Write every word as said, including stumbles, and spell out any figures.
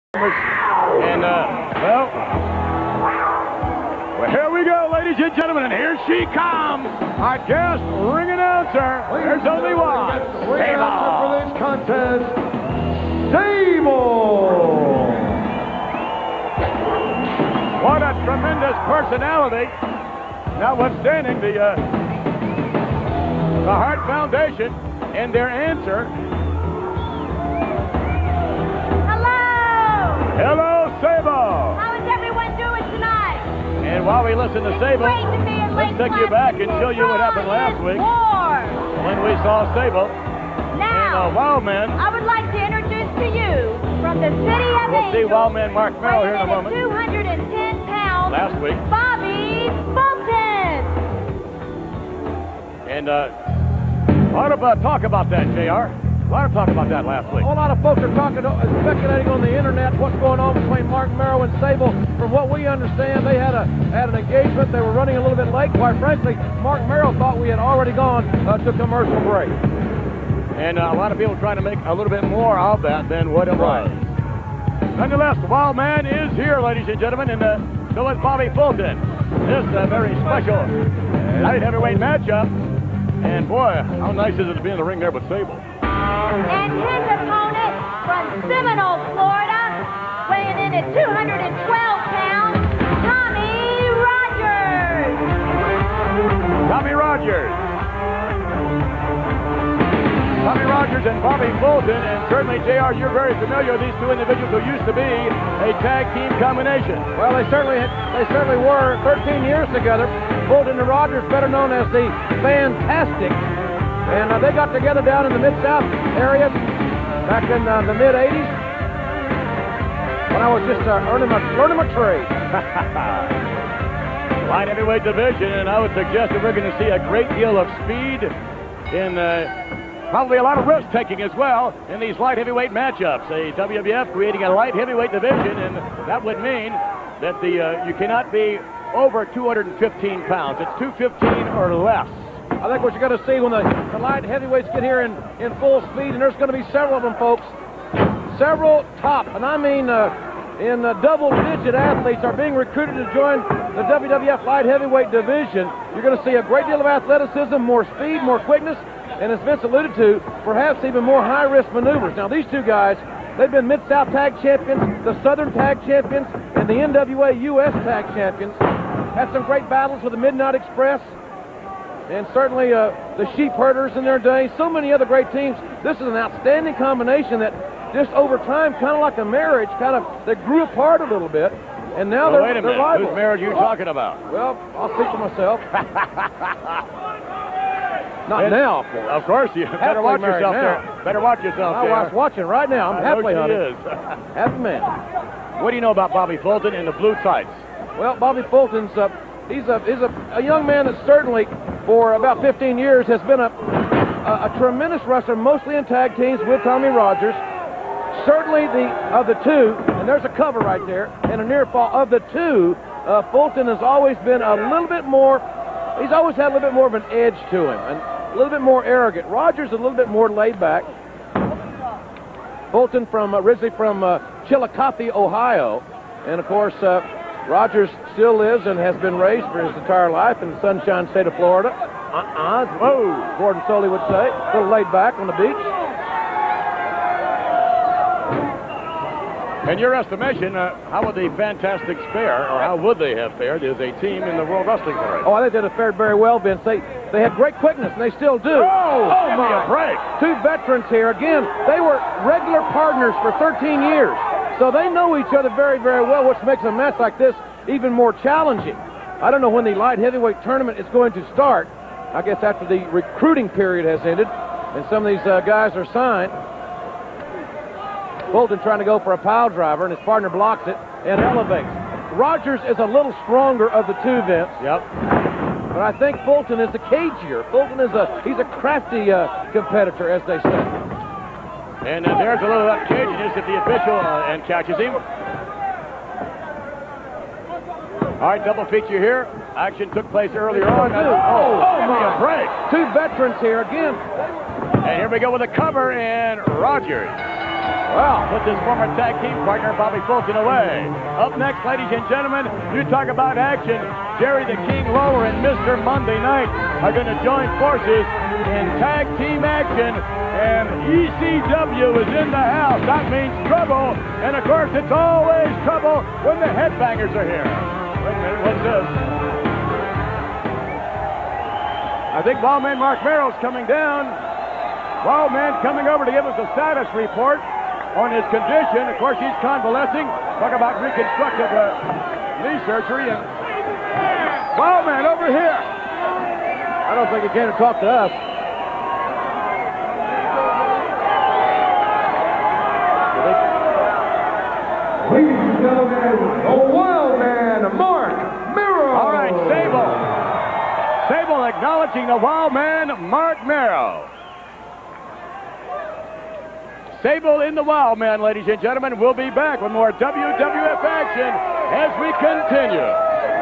And, uh, well, well, here we go, ladies and gentlemen, and here she comes, our guest ring announcer. There's only one. The ring announcer for this contest, Sable. What a tremendous personality. Notwithstanding the, uh, the Hart Foundation and their answer. Hello, Sable! How is everyone doing tonight? And while we listen to Sable, Great to be in let's Lake take you back and show you what happened last week War. when we saw Sable Now, and uh, Wildman. I would like to introduce to you from the city of We'll see Angels, Wildman Mark Merrill here in a moment. two hundred ten pounds, Last week. Bobby Fulton. And uh, a lot of uh, talk about that, J R. A lot of talk about that last week. A lot of folks are talking, speculating on the internet what's going on between Mark Merrill and Sable. From what we understand, they had a had an engagement. They were running a little bit late. Quite frankly, Mark Merrill thought we had already gone uh, to commercial break. And uh, a lot of people trying to make a little bit more of that than what it was. Nonetheless, the Wild Man is here, ladies and gentlemen, and uh, so is Bobby Fulton. This is a very special light heavyweight matchup. And boy, how nice is it to be in the ring there with Sable. And his opponent from Seminole, Florida, weighing in at two hundred twelve pounds, Tommy Rogers. Tommy Rogers. Tommy Rogers and Bobby Fulton, and certainly, J R, you're very familiar with these two individuals who used to be a tag team combination. Well, they certainly they certainly were thirteen years together. Fulton and Rogers, better known as the Fantastic. And uh, they got together down in the Mid-South area back in uh, the mid eighties when I was just uh, earning my, learning my trade. Light heavyweight division, and I would suggest that we're going to see a great deal of speed in uh, probably a lot of risk-taking as well in these light heavyweight matchups. A W W F creating a light heavyweight division, and that would mean that the uh, you cannot be over two hundred fifteen pounds. It's two fifteen or less. I think what you're going to see when the, the light heavyweights get here in, in full speed, and there's going to be several of them, folks. Several top, and I mean uh, in uh, double-digit athletes are being recruited to join the W W F light heavyweight division. You're going to see a great deal of athleticism, more speed, more quickness, and as Vince alluded to, perhaps even more high-risk maneuvers. Now, these two guys, they've been Mid-South Tag Champions, the Southern Tag Champions, and the N W A U S Tag Champions. Had some great battles with the Midnight Express, and certainly uh, the Sheep Herders in their day. So many other great teams. This is an outstanding combination that just over time, kind of like a marriage, kind of, they grew apart a little bit, and now well, they're, wait a they're minute. rivals. Whose marriage are you talking about? Well, I'll speak for myself. Not And, now, of course. Of course, you better Happily watch married yourself now. there. Better watch yourself My there. wife's watching right now. I'm I happily know she hunting. is. Happy man. What do you know about Bobby Fulton and the blue tights? Well, Bobby Fulton's uh, he's a he's a, a young man that certainly for about fifteen years has been a, a a tremendous wrestler, mostly in tag teams with Tommy Rogers. Certainly the of the two, and there's a cover right there, and a near fall of the two. Uh, Fulton has always been a little bit more. He's always had a little bit more of an edge to him, and a little bit more arrogant. Rogers a little bit more laid back. Fulton from originally from uh, Chillicothe, Ohio, and of course uh, Rogers still lives and has been raised for his entire life in the Sunshine State of Florida. Uh-uh, whoa, Gordon Soley would say, a little laid back on the beach. In your estimation, uh, how would the Fantastics fare, or how would they have fared as a team in the World Wrestling Federation? Oh, I think they'd have fared very well, Vince. They they had great quickness, and they still do. Oh, oh give me a break. Two veterans here. Again, they were regular partners for thirteen years, so they know each other very, very well, which makes a match like this even more challenging. I don't know when the light heavyweight tournament is going to start. I guess after the recruiting period has ended, and some of these uh, guys are signed. Fulton trying to go for a pile driver, and his partner blocks it and elevates. Rogers is a little stronger of the two, Vince. Yep. But I think Fulton is the cagier. Fulton is a he's a crafty uh, competitor, as they say. And uh, there's a little of that caginess if the official uh, and catches him. All right, double feature here. Action took place earlier on. Oh, oh, oh, give me a my. break. Two veterans here again. And here we go with a cover, and Rogers Well, put this former tag team partner, Bobby Fulton, away. Up next, ladies and gentlemen, you talk about action. Jerry the King Lawler and Mister Monday Night are going to join forces in tag team action. And E C W is in the house. That means trouble. And, of course, it's always trouble when the headbangers are here. Wait a minute, what's this? I think Wildman Mark Merrill's coming down. Wildman coming over to give us a status report on his condition. Of course, he's convalescing. Talk about reconstructive uh, knee surgery. And Wildman over here. I don't think he came to talk to us. Ladies and gentlemen, the Wildman Mark Merrill. All right, Sable. Sable acknowledging the Wildman Mark Merrill. Sable in the Wildman, ladies and gentlemen. We'll be back with more W W F action as we continue.